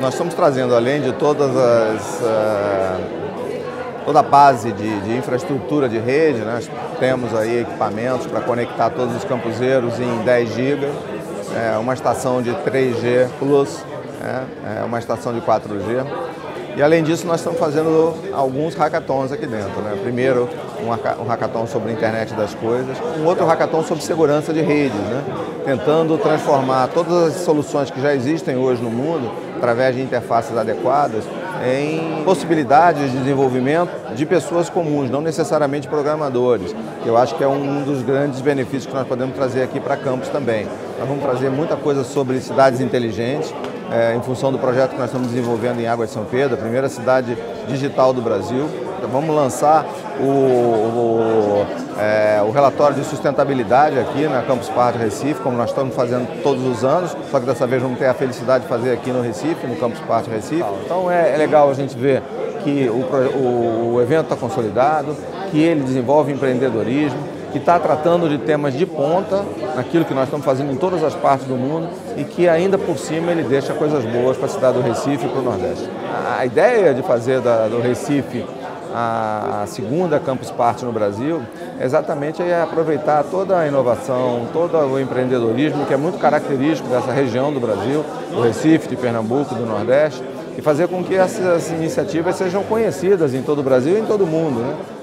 Nós estamos trazendo, além de toda a base de infraestrutura de rede, né? Nós temos aí equipamentos para conectar todos os campuseiros em 10 GB, uma estação de 3G Plus, uma estação de 4G. E além disso, nós estamos fazendo alguns hackathons aqui dentro, né? Primeiro, um hackathon sobre a internet das coisas, um outro hackathon sobre segurança de redes, né? Tentando transformar todas as soluções que já existem hoje no mundo, através de interfaces adequadas, em possibilidades de desenvolvimento de pessoas comuns, não necessariamente programadores. Eu acho que é um dos grandes benefícios que nós podemos trazer aqui para campus também. Nós vamos trazer muita coisa sobre cidades inteligentes, em função do projeto que nós estamos desenvolvendo em Águas de São Pedro, a primeira cidade digital do Brasil. Então, vamos lançar o relatório de sustentabilidade aqui na Campus Party Recife, como nós estamos fazendo todos os anos, só que dessa vez vamos ter a felicidade de fazer aqui no Recife, no Campus Party Recife. Então é legal a gente ver que o evento está consolidado, que ele desenvolve empreendedorismo, que está tratando de temas de ponta, naquilo que nós estamos fazendo em todas as partes do mundo e que ainda por cima ele deixa coisas boas para a cidade do Recife e para o Nordeste. A ideia de fazer do Recife a segunda Campus Party no Brasil é exatamente aproveitar toda a inovação, todo o empreendedorismo que é muito característico dessa região do Brasil, do Recife, de Pernambuco, do Nordeste, e fazer com que essas iniciativas sejam conhecidas em todo o Brasil e em todo o mundo, né?